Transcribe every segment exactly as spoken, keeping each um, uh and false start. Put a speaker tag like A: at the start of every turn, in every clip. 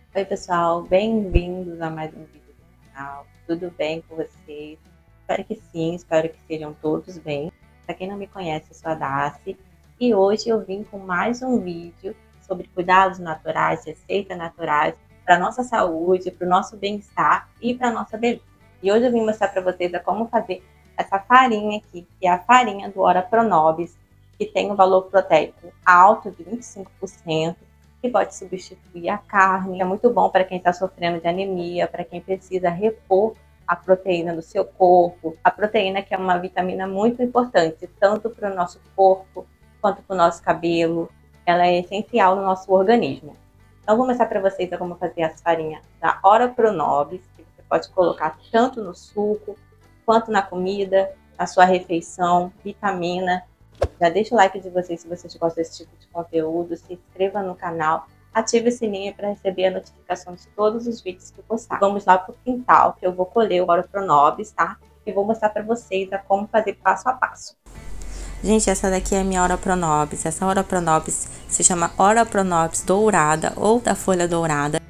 A: Oi pessoal, bem-vindos a mais um vídeo do canal. Tudo bem com vocês? Espero que sim, espero que sejam todos bem. Para quem não me conhece, eu sou a Daci e hoje eu vim com mais um vídeo sobre cuidados naturais, receitas naturais para a nossa saúde, para o nosso bem-estar e para a nossa beleza. E hoje eu vim mostrar para vocês a como fazer essa farinha aqui, que é a farinha do Ora Pronobis, que tem um valor proteico alto de vinte e cinco por cento, que pode substituir a carne. É muito bom para quem está sofrendo de anemia, para quem precisa repor a proteína do seu corpo. A proteína que é uma vitamina muito importante, tanto para o nosso corpo quanto para o nosso cabelo. Ela é essencial no nosso organismo. Então, vou mostrar para vocês como fazer as farinhas da Ora Pronobis, que você pode colocar tanto no suco, quanto na comida, na sua refeição, vitamina. Já deixa o like de vocês se vocês gostam desse tipo de conteúdo, se inscreva no canal, ative o sininho para receber a notificação de todos os vídeos que eu postar. Vamos lá para o quintal, que eu vou colher o Ora Pronobis, tá? E vou mostrar para vocês a como fazer passo a passo.
B: Gente, essa daqui é a minha Ora Pronobis. Essa Ora Pronobis se chama Ora Pronobis dourada ou da folha dourada.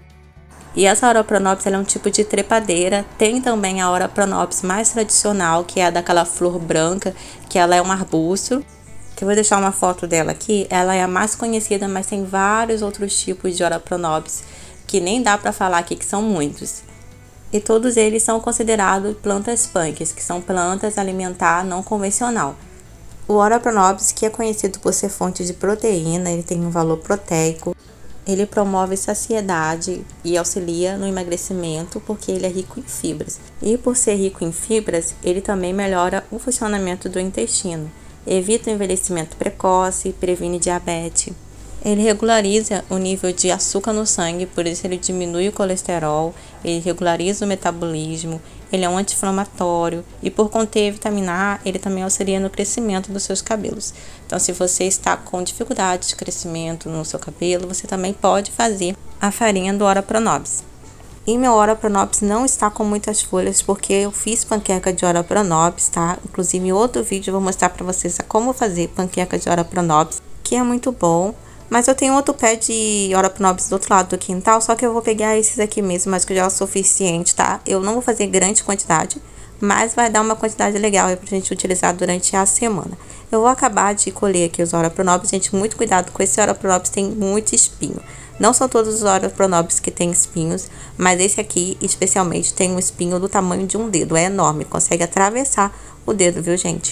B: E essa Ora Pronobis ela é um tipo de trepadeira. Tem também a Ora Pronobis mais tradicional, que é a daquela flor branca, que ela é um arbusto. Que eu vou deixar uma foto dela aqui. Ela é a mais conhecida, mas tem vários outros tipos de Ora Pronobis, que nem dá para falar aqui, que são muitos. E todos eles são considerados plantas punks, que são plantas alimentar não convencional. O Ora Pronobis, que é conhecido por ser fonte de proteína, ele tem um valor proteico, ele promove saciedade e auxilia no emagrecimento porque ele é rico em fibras. E por ser rico em fibras, ele também melhora o funcionamento do intestino, evita o envelhecimento precoce, previne diabetes. Ele regulariza o nível de açúcar no sangue, por isso ele diminui o colesterol, ele regulariza o metabolismo, ele é um anti-inflamatório e por conter vitamina A, ele também auxilia no crescimento dos seus cabelos. Então, se você está com dificuldade de crescimento no seu cabelo, você também pode fazer a farinha do Ora Pronobis. E meu Ora Pronobis não está com muitas folhas, porque eu fiz panqueca de Ora Pronobis, tá? Inclusive, em outro vídeo eu vou mostrar para vocês como fazer panqueca de Ora Pronobis, que é muito bom. Mas eu tenho outro pé de Ora Pronobis do outro lado do quintal, só que eu vou pegar esses aqui mesmo, mas que já é o suficiente, tá? Eu não vou fazer grande quantidade, mas vai dar uma quantidade legal aí pra gente utilizar durante a semana. Eu vou acabar de colher aqui os Ora Pronobis, gente, muito cuidado com esse Ora Pronobis, tem muito espinho. Não são todos os Ora Pronobis que tem espinhos, mas esse aqui, especialmente, tem um espinho do tamanho de um dedo, é enorme, consegue atravessar o dedo, viu, gente?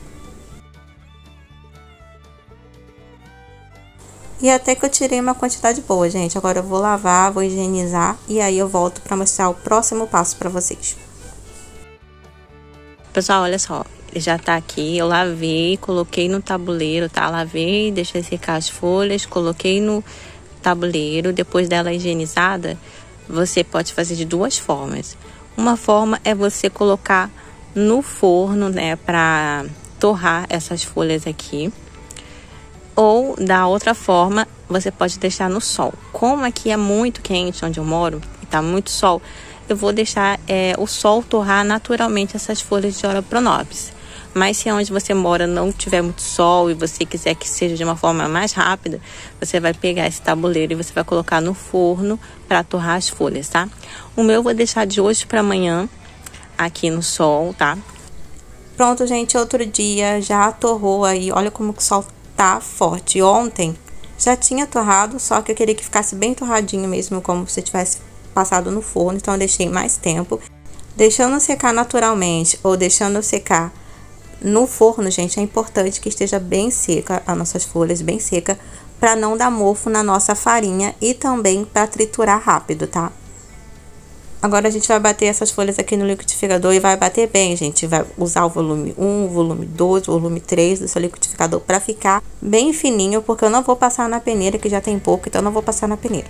B: E até que eu tirei uma quantidade boa, gente. Agora eu vou lavar, vou higienizar e aí eu volto para mostrar o próximo passo para vocês. Pessoal, olha só. Já tá aqui, eu lavei, coloquei no tabuleiro, tá? Lavei, deixei secar as folhas, coloquei no tabuleiro. Depois dela higienizada, você pode fazer de duas formas. Uma forma é você colocar no forno, né? Pra torrar essas folhas aqui. Ou, da outra forma, você pode deixar no sol. Como aqui é muito quente onde eu moro, e tá muito sol, eu vou deixar é, o sol torrar naturalmente essas folhas de Ora Pronobis. Mas se onde você mora não tiver muito sol e você quiser que seja de uma forma mais rápida, você vai pegar esse tabuleiro e você vai colocar no forno para torrar as folhas, tá? O meu eu vou deixar de hoje para amanhã aqui no sol, tá? Pronto, gente, outro dia já torrou aí, olha como que o sol tá forte. Ontem já tinha torrado, só que eu queria que ficasse bem torradinho mesmo, como se tivesse passado no forno, então eu deixei mais tempo. Deixando secar naturalmente ou deixando secar no forno, gente, é importante que esteja bem seca, as nossas folhas bem seca, para não dar mofo na nossa farinha e também para triturar rápido, tá? Agora a gente vai bater essas folhas aqui no liquidificador e vai bater bem, gente. Vai usar o volume um, o volume dois, o volume três do seu liquidificador para ficar bem fininho, porque eu não vou passar na peneira, que já tem pouco, então eu não vou passar na peneira.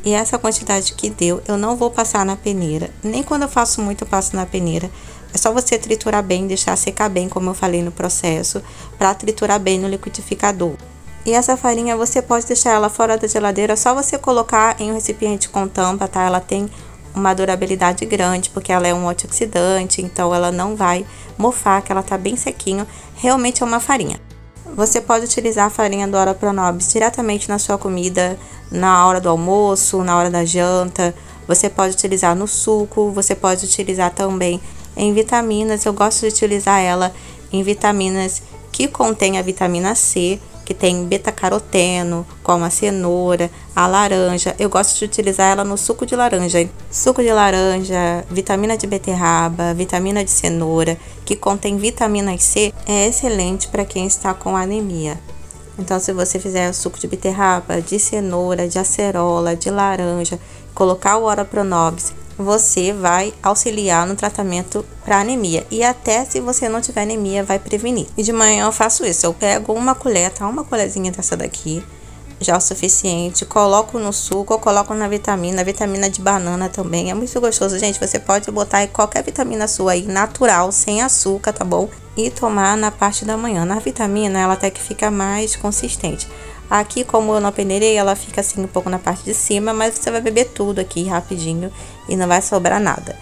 B: E essa quantidade que deu, eu não vou passar na peneira. Nem quando eu faço muito, eu passo na peneira. É só você triturar bem, deixar secar bem, como eu falei no processo, para triturar bem no liquidificador. E essa farinha você pode deixar ela fora da geladeira, é só você colocar em um recipiente com tampa, tá? Ela tem uma durabilidade grande, porque ela é um antioxidante, então ela não vai mofar, que ela tá bem sequinho. Realmente é uma farinha. Você pode utilizar a farinha do Ora Pronobis diretamente na sua comida, na hora do almoço, na hora da janta. Você pode utilizar no suco, você pode utilizar também em vitaminas. Eu gosto de utilizar ela em vitaminas que contém a vitamina C, que tem beta-caroteno, como a cenoura, a laranja. Eu gosto de utilizar ela no suco de laranja. Suco de laranja, vitamina de beterraba, vitamina de cenoura, que contém vitamina C, é excelente para quem está com anemia. Então, se você fizer suco de beterraba, de cenoura, de acerola, de laranja, colocar o Ora Pronobis, você vai auxiliar no tratamento para anemia. E até se você não tiver anemia, vai prevenir. E de manhã eu faço isso. Eu pego uma colher, tá? Uma colherzinha dessa daqui, já é o suficiente. Coloco no suco, ou coloco na vitamina. A vitamina de banana também é muito gostoso, gente. Você pode botar em qualquer vitamina sua aí, natural, sem açúcar, tá bom? E tomar na parte da manhã. Na vitamina, ela até que fica mais consistente. Aqui, como eu não peneirei, ela fica assim um pouco na parte de cima, mas você vai beber tudo aqui rapidinho e não vai sobrar nada.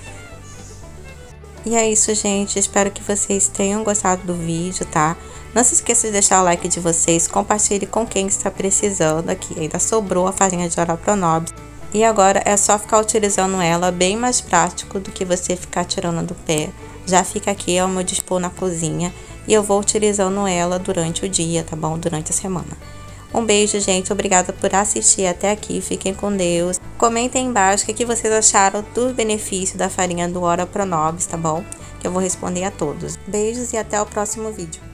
B: E é isso, gente. Espero que vocês tenham gostado do vídeo, tá? Não se esqueça de deixar o like de vocês, compartilhe com quem está precisando aqui. Ainda sobrou a farinha de Ora Pronobis. E agora é só ficar utilizando ela, bem mais prático do que você ficar tirando do pé. Já fica aqui ao meu dispor na cozinha e eu vou utilizando ela durante o dia, tá bom? Durante a semana. Um beijo, gente. Obrigada por assistir até aqui. Fiquem com Deus. Comentem embaixo o que vocês acharam do benefício da farinha do Ora Pronobis, tá bom? Que eu vou responder a todos. Beijos e até o próximo vídeo.